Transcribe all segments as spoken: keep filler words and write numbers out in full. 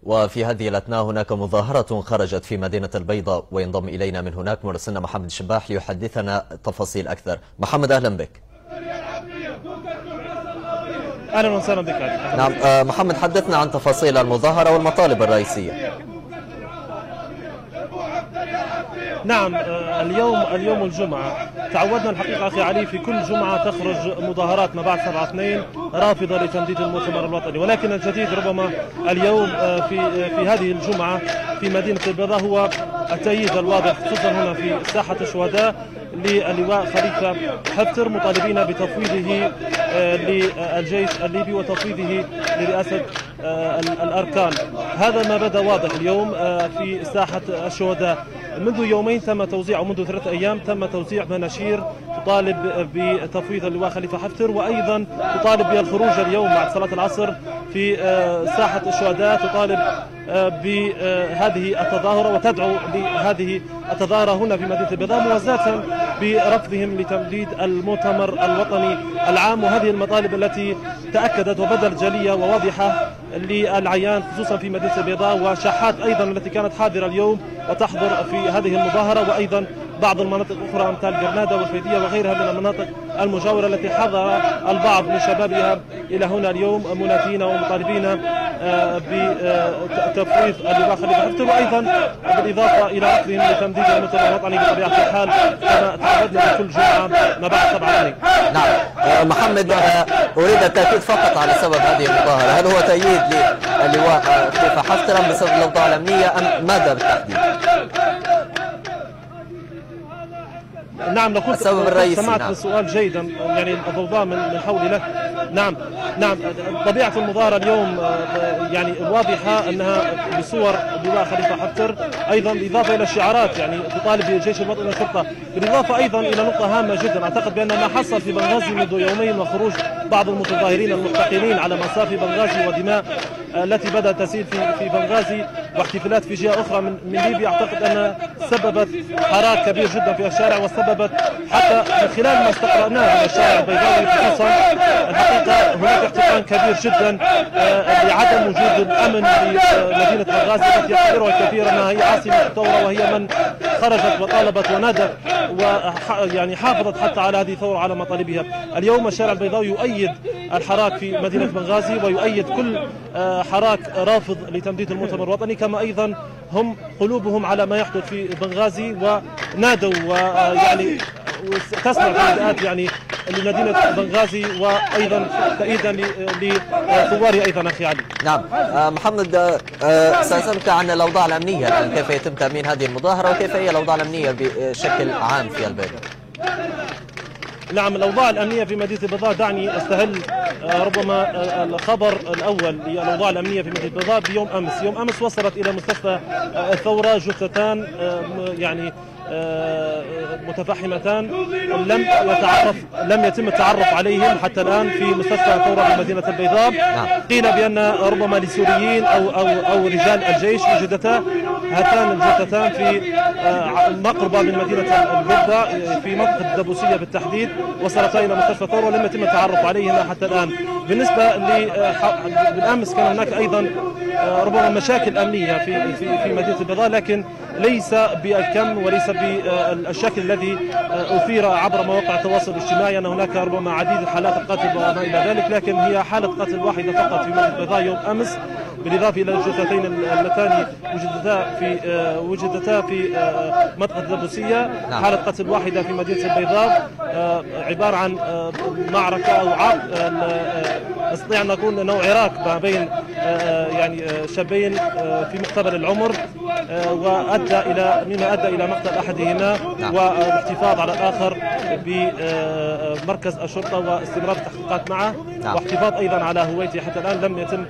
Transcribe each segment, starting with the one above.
وفي هذه الأثناء هناك مظاهرة خرجت في مدينة البيضاء، وينضم إلينا من هناك مراسلنا محمد الشباح ليحدثنا تفاصيل أكثر. محمد أهلا بك. أهلا وسهلا بك. نعم محمد، حدثنا عن تفاصيل المظاهرة والمطالب الرئيسية. نعم اليوم اليوم الجمعة، تعودنا الحقيقة أخي علي في كل جمعة تخرج مظاهرات ما بعد سبعة اثنين رافضة لتمديد المؤتمر الوطني، ولكن الجديد ربما اليوم في في هذه الجمعة في مدينة البيضاء هو التأييد الواضح خصوصا هنا في ساحة الشهداء للواء خليفة حفتر، مطالبين بتفويضه للجيش الليبي وتفويضه لرئاسة الأركان. هذا ما بدا واضح اليوم في ساحة الشهداء. منذ يومين تم توزيع، أو منذ ثلاثة أيام تم توزيع مناشير تطالب بتفويض اللواء خليفة حفتر، وأيضا تطالب بالخروج اليوم بعد صلاة العصر في ساحة الشهداء، تطالب بهذه التظاهرة وتدعو لهذه التظاهرة هنا في مدينة البيضاء، موازاة برفضهم لتمديد المؤتمر الوطني العام. وهذه المطالب التي تأكدت وبدت جلية وواضحة للعيان خصوصا في مدينة البيضاء، وشاحات أيضا التي كانت حاضرة اليوم وتحضر في هذه المظاهرة، وأيضا بعض المناطق الأخرى أمثال قرناطة والفيدية وغيرها من المناطق المجاورة التي حضر البعض من شبابها إلى هنا اليوم منادين ومطالبين بتفويض اللواء خليفة حفتر، وأيضا بالإضافة إلى رفضهم لتمديد المؤتمر الوطني بطبيعة الحال كما تعودنا في كل جمعة ما بعد سبعة اثنين. نعم محمد، أريد التأكيد فقط على سبب هذه المظاهرة، هل هو تأييد للواء خليفة حفتر أم بسبب الأوضاع الأمنية أم ماذا بالتحديد؟ نعم لو كنت السبب الرئيسي. سمعت نعم. السؤال جيدا، يعني الضوضاء من حولي له. نعم نعم طبيعة المظاهرة اليوم يعني واضحة أنها بصور اللواء خليفة حفتر، أيضا بالإضافة إلى الشعارات يعني تطالب بالجيش الوطني والشرطة، بالإضافة أيضا إلى نقطة هامة جدا أعتقد بأن ما حصل في بنغازي منذ يومين وخروج بعض المتظاهرين المحتقنين على مصافي بنغازي ودماء التي بدأت تسيل في في بنغازي واحتفالات في جهة أخرى من من ليبيا، أعتقد أنها سببت حراك كبير جدا في الشارع، وسببت حتى من خلال ما استقرأناه من الشارع البيضاوي خصوصا الحقيقة هناك احتقان كبير جدا لعدم وجود الأمن في مدينة بنغازي التي يعتبرها الكثير أنها هي عاصمة الثورة، وهي من خرجت وطالبت ونادت ويعني حافظت حتى على هذه الثورة على مطالبها. اليوم الشارع البيضاوي يؤيد الحراك في مدينة بنغازي ويؤيد كل حراك رافض لتمديد المؤتمر الوطني، كما أيضا هم قلوبهم على ما يحدث في بنغازي ونادوا ويعني تسمع نداءات يعني لمدينة بنغازي وأيضا تأييدا لثوارها أيضا أخي علي. نعم محمد، سأسألك عن الأوضاع الأمنية الآن، كيف يتم تأمين هذه المظاهرة وكيف هي الأوضاع الأمنية بشكل عام في البيضاء؟ نعم الأوضاع الأمنية في مدينة البيضاء، دعني أستهل ربما الخبر الأول للأوضاع الأمنية في مدينة البيضاء بيوم أمس. يوم أمس وصلت إلى مستشفى الثورة جثتان يعني متفحمتان لم يتعرف لم يتم التعرف عليهم حتى الآن في مستشفى الثورة في مدينة البيضاء. قيل بأن ربما لسوريين أو أو أو رجال الجيش وجدتا هاتان الجثتان في مقربة من مدينة البيضاء في منطقة الدبوسية بالتحديد، وصلتا إلى مستشفى الثورة ولم يتم التعرف عليهما حتى الآن. بالنسبة بالأمس كان هناك أيضا ربما مشاكل أمنية في في في مدينة البيضاء، لكن ليس بالكم وليس بالشكل الذي أثير عبر مواقع التواصل الاجتماعي أن هناك ربما عديد حالات القتل وما إلى ذلك، لكن هي حالة قتل واحدة فقط في مدينة البيضاء يوم أمس، بالإضافة إلى الجثتين اللتان وجدتا في وجدتا في منطقة الدبوسية. حالة قتل واحدة في مدينة البيضاء عبارة عن معركة أو عرض نستطيع أن نقول أنه عراك ما بين يعني شابين في مقتبل العمر، وأدى إلى مما أدى إلى مقتل أحدهما والاحتفاظ على الآخر بمركز الشرطة واستمرار التحقيقات معه، واحتفاظ أيضا على هويته. حتى الآن لم يتم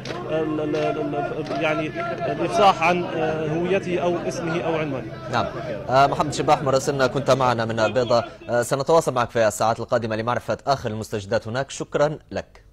يعني الإفصاح عن هويته أو اسمه أو عنوانه. نعم محمد شباح مراسلنا كنت معنا من البيضاء، سنتواصل معك في الساعات القادمة لمعرفة آخر المستجدات هناك. شكرا لك.